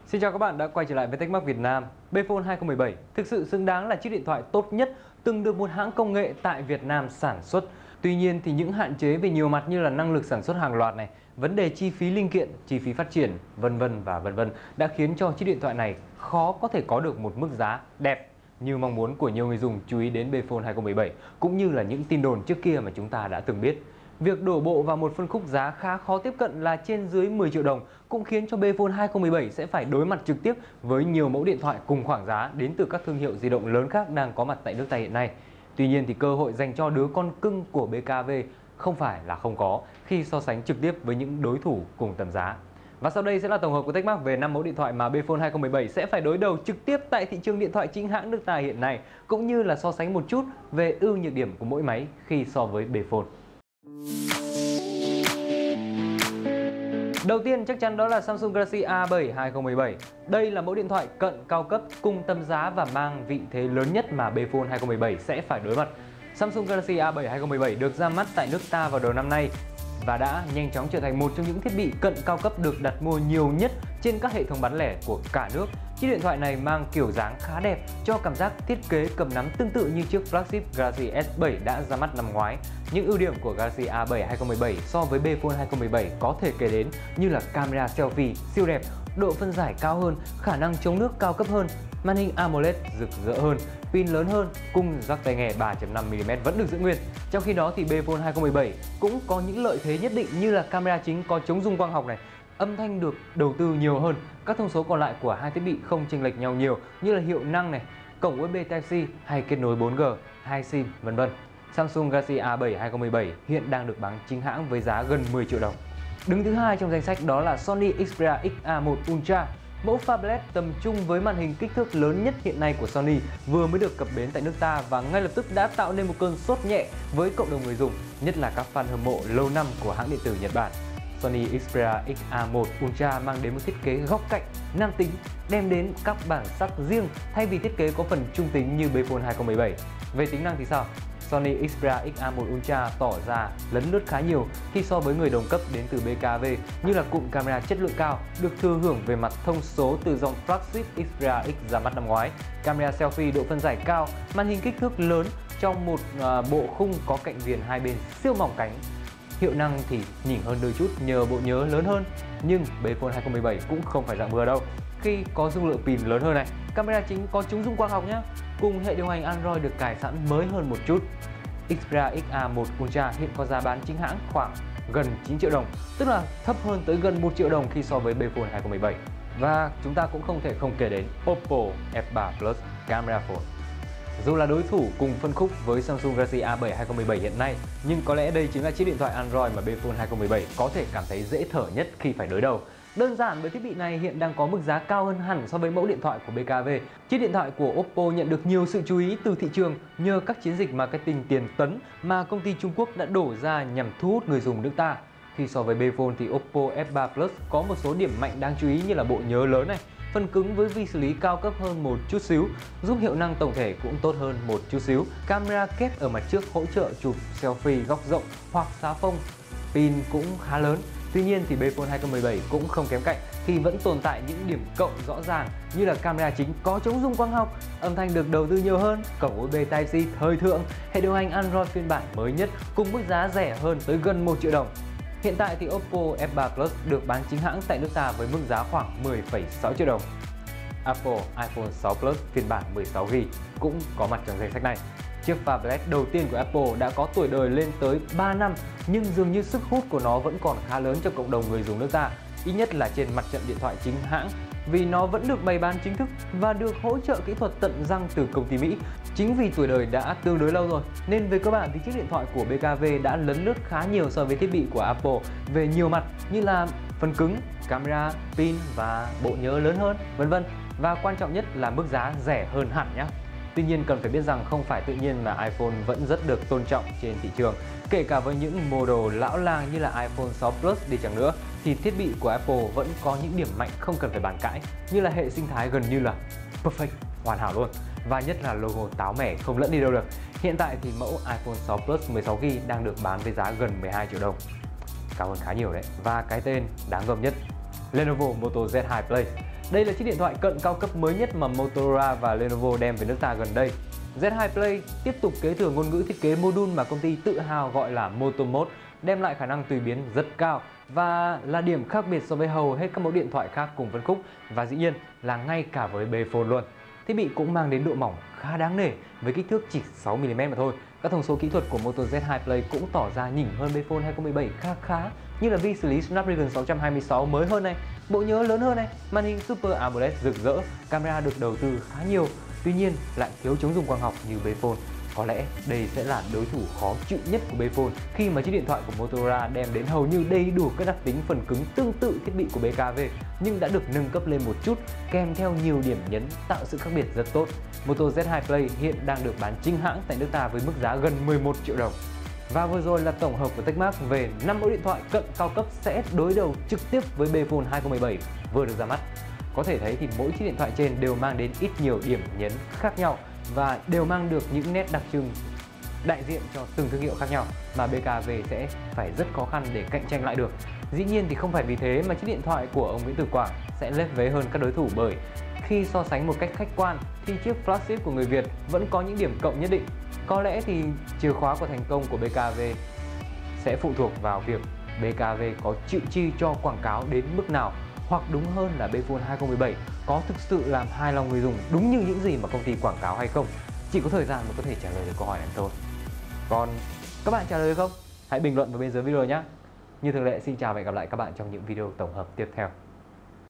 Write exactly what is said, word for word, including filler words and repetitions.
Xin chào các bạn đã quay trở lại với Techmark Việt Nam. Bphone hai không một bảy thực sự xứng đáng là chiếc điện thoại tốt nhất từng được một hãng công nghệ tại Việt Nam sản xuất. Tuy nhiên thì những hạn chế về nhiều mặt như là năng lực sản xuất hàng loạt này, vấn đề chi phí linh kiện, chi phí phát triển, vân vân và vân vân đã khiến cho chiếc điện thoại này khó có thể có được một mức giá đẹp như mong muốn của nhiều người dùng chú ý đến Bphone hai không một bảy, cũng như là những tin đồn trước kia mà chúng ta đã từng biết. Việc đổ bộ vào một phân khúc giá khá khó tiếp cận là trên dưới mười triệu đồng cũng khiến cho Bphone hai không một bảy sẽ phải đối mặt trực tiếp với nhiều mẫu điện thoại cùng khoảng giá đến từ các thương hiệu di động lớn khác đang có mặt tại nước ta hiện nay. Tuy nhiên thì cơ hội dành cho đứa con cưng của bê ca vê không phải là không có khi so sánh trực tiếp với những đối thủ cùng tầm giá. Và sau đây sẽ là tổng hợp của Techmark về năm mẫu điện thoại mà Bphone hai không một bảy sẽ phải đối đầu trực tiếp tại thị trường điện thoại chính hãng nước ta hiện nay, cũng như là so sánh một chút về ưu nhược điểm của mỗi máy khi so với Bphone. Đầu tiên chắc chắn đó là Samsung Galaxy A bảy hai không một bảy. Đây là mẫu điện thoại cận cao cấp cùng tầm giá và mang vị thế lớn nhất mà Bphone hai không một bảy sẽ phải đối mặt. Samsung Galaxy A bảy hai không một bảy được ra mắt tại nước ta vào đầu năm nay và đã nhanh chóng trở thành một trong những thiết bị cận cao cấp được đặt mua nhiều nhất trên các hệ thống bán lẻ của cả nước. Chiếc điện thoại này mang kiểu dáng khá đẹp, cho cảm giác thiết kế cầm nắm tương tự như chiếc flagship Galaxy S bảy đã ra mắt năm ngoái. Những ưu điểm của Galaxy A bảy hai không một bảy so với Bphone hai không một bảy có thể kể đến như là camera selfie siêu đẹp, độ phân giải cao hơn, khả năng chống nước cao cấp hơn, màn hình AMOLED rực rỡ hơn, pin lớn hơn cùng jack tai nghe ba chấm năm mi li mét vẫn được giữ nguyên. Trong khi đó thì Bphone hai không một bảy cũng có những lợi thế nhất định như là camera chính có chống rung quang học này, âm thanh được đầu tư nhiều hơn, các thông số còn lại của hai thiết bị không chênh lệch nhau nhiều như là hiệu năng này, cổng u ét bê Type-C hay kết nối bốn G, hai sim vân vân. Samsung Galaxy A bảy hai không một bảy hiện đang được bán chính hãng với giá gần mười triệu đồng. Đứng thứ hai trong danh sách đó là Sony Xperia X A một Ultra. Mẫu phablet tầm trung với màn hình kích thước lớn nhất hiện nay của Sony vừa mới được cập bến tại nước ta và ngay lập tức đã tạo nên một cơn sốt nhẹ với cộng đồng người dùng, nhất là các fan hâm mộ lâu năm của hãng điện tử Nhật Bản. Sony Xperia X A một Ultra mang đến một thiết kế góc cạnh, nam tính, đem đến các bản sắc riêng thay vì thiết kế có phần trung tính như Bphone hai không một bảy. Về tính năng thì sao? Sony Xperia X A một Ultra tỏ ra lấn lướt khá nhiều khi so với người đồng cấp đến từ bê ca vê như là cụm camera chất lượng cao được thừa hưởng về mặt thông số từ dòng flagship Xperia X ra mắt năm ngoái, camera selfie độ phân giải cao, màn hình kích thước lớn trong một uh, bộ khung có cạnh viền hai bên siêu mỏng cánh. Hiệu năng thì nhỉnh hơn đôi chút nhờ bộ nhớ lớn hơn, nhưng Bphone hai không một bảy cũng không phải dạng vừa đâu khi có dung lượng pin lớn hơn này. Camera chính có chống rung quang học nhé, cùng hệ điều hành Android được cài sẵn mới hơn một chút. Xperia X A một Ultra hiện có giá bán chính hãng khoảng gần chín triệu đồng, tức là thấp hơn tới gần một triệu đồng khi so với Bphone hai không một bảy. Và chúng ta cũng không thể không kể đến Oppo F ba Plus Camera Phone. Dù là đối thủ cùng phân khúc với Samsung Galaxy A bảy hai không một bảy hiện nay, nhưng có lẽ đây chính là chiếc điện thoại Android mà Bphone hai không một bảy có thể cảm thấy dễ thở nhất khi phải đối đầu. Đơn giản bởi thiết bị này hiện đang có mức giá cao hơn hẳn so với mẫu điện thoại của bê ca vê. Chiếc điện thoại của Oppo nhận được nhiều sự chú ý từ thị trường nhờ các chiến dịch marketing tiền tấn mà công ty Trung Quốc đã đổ ra nhằm thu hút người dùng nước ta. Khi so với Bphone thì Oppo F ba Plus có một số điểm mạnh đáng chú ý như là bộ nhớ lớn này, phần cứng với vi xử lý cao cấp hơn một chút xíu, giúp hiệu năng tổng thể cũng tốt hơn một chút xíu. Camera kép ở mặt trước hỗ trợ chụp selfie góc rộng hoặc xá phông, pin cũng khá lớn. Tuy nhiên thì Bphone hai không một bảy cũng không kém cạnh khi vẫn tồn tại những điểm cộng rõ ràng như là camera chính có chống rung quang học, âm thanh được đầu tư nhiều hơn, cổng u ét bê Type-C thời thượng, hệ điều hành Android phiên bản mới nhất cùng mức giá rẻ hơn tới gần một triệu đồng. Hiện tại thì Oppo F ba Plus được bán chính hãng tại nước ta với mức giá khoảng mười phẩy sáu triệu đồng. Apple iPhone sáu Plus phiên bản mười sáu gi-ga-bai cũng có mặt trong danh sách này. Chiếc phablet đầu tiên của Apple đã có tuổi đời lên tới ba năm, nhưng dường như sức hút của nó vẫn còn khá lớn cho cộng đồng người dùng nước ta, ít nhất là trên mặt trận điện thoại chính hãng, vì nó vẫn được bày bán chính thức và được hỗ trợ kỹ thuật tận răng từ công ty Mỹ. Chính vì tuổi đời đã tương đối lâu rồi, nên về cơ bản thì chiếc điện thoại của bê ca vê đã lấn lướt khá nhiều so với thiết bị của Apple về nhiều mặt như là phần cứng, camera, pin và bộ nhớ lớn hơn, vân vân. Và quan trọng nhất là mức giá rẻ hơn hẳn nhé. Tuy nhiên cần phải biết rằng không phải tự nhiên mà iPhone vẫn rất được tôn trọng trên thị trường. Kể cả với những model lão làng như là iPhone sáu Plus đi chăng nữa, thì thiết bị của Apple vẫn có những điểm mạnh không cần phải bàn cãi, như là hệ sinh thái gần như là perfect, hoàn hảo luôn. Và nhất là logo táo mẻ không lẫn đi đâu được. Hiện tại thì mẫu iPhone sáu Plus mười sáu gi-ga-bai đang được bán với giá gần mười hai triệu đồng. Cao hơn khá nhiều đấy. Và cái tên đáng gờm nhất, Lenovo Moto Z hai Play. Đây là chiếc điện thoại cận cao cấp mới nhất mà Motorola và Lenovo đem về nước ta gần đây. Z hai Play tiếp tục kế thừa ngôn ngữ thiết kế module mà công ty tự hào gọi là Moto Mode, đem lại khả năng tùy biến rất cao và là điểm khác biệt so với hầu hết các mẫu điện thoại khác cùng phân khúc, và dĩ nhiên là ngay cả với bê phone luôn. Thiết bị cũng mang đến độ mỏng khá đáng nể với kích thước chỉ sáu mi li mét mà thôi. Các thông số kỹ thuật của Moto Z hai Play cũng tỏ ra nhỉnh hơn bê phone hai không một bảy khá khá, như là vi xử lý Snapdragon sáu trăm hai mươi sáu mới hơn này, bộ nhớ lớn hơn này, màn hình Super AMOLED rực rỡ, camera được đầu tư khá nhiều, tuy nhiên lại thiếu chống dùng quang học như bê phone. Có lẽ đây sẽ là đối thủ khó chịu nhất của bê phone khi mà chiếc điện thoại của Motorola đem đến hầu như đầy đủ các đặc tính phần cứng tương tự thiết bị của bê ca vê nhưng đã được nâng cấp lên một chút, kèm theo nhiều điểm nhấn tạo sự khác biệt rất tốt. Moto Z hai Play hiện đang được bán chính hãng tại nước ta với mức giá gần mười một triệu đồng. Và vừa rồi là tổng hợp của Techmark về năm mẫu điện thoại cận cao cấp sẽ đối đầu trực tiếp với bê phone hai không một bảy vừa được ra mắt. Có thể thấy thì mỗi chiếc điện thoại trên đều mang đến ít nhiều điểm nhấn khác nhau và đều mang được những nét đặc trưng đại diện cho từng thương hiệu khác nhau mà bê ca vê sẽ phải rất khó khăn để cạnh tranh lại được. Dĩ nhiên thì không phải vì thế mà chiếc điện thoại của ông Nguyễn Tử Quảng sẽ lép vế hơn các đối thủ, bởi khi so sánh một cách khách quan thì chiếc flagship của người Việt vẫn có những điểm cộng nhất định. Có lẽ thì chìa khóa của thành công của bê ca vê sẽ phụ thuộc vào việc bê ca vê có chịu chi cho quảng cáo đến mức nào, hoặc đúng hơn là bê phone hai không một bảy có thực sự làm hài lòng người dùng đúng như những gì mà công ty quảng cáo hay không. Chỉ có thời gian mới có thể trả lời được câu hỏi này thôi. Còn các bạn trả lời được không? Hãy bình luận vào bên dưới video nhé. Như thường lệ, xin chào và hẹn gặp lại các bạn trong những video tổng hợp tiếp theo.